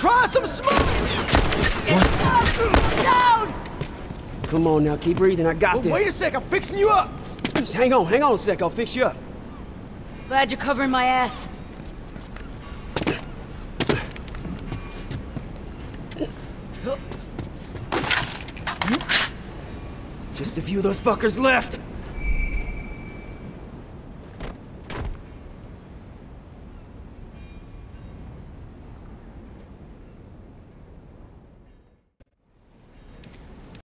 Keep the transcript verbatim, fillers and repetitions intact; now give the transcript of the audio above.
Try some smoke! Down! Come on now, keep breathing. I got Well, this. wait a sec, I'm fixing you up. Just hang on, hang on a sec. I'll fix you up. Glad you're covering my ass. Just a few of those fuckers left.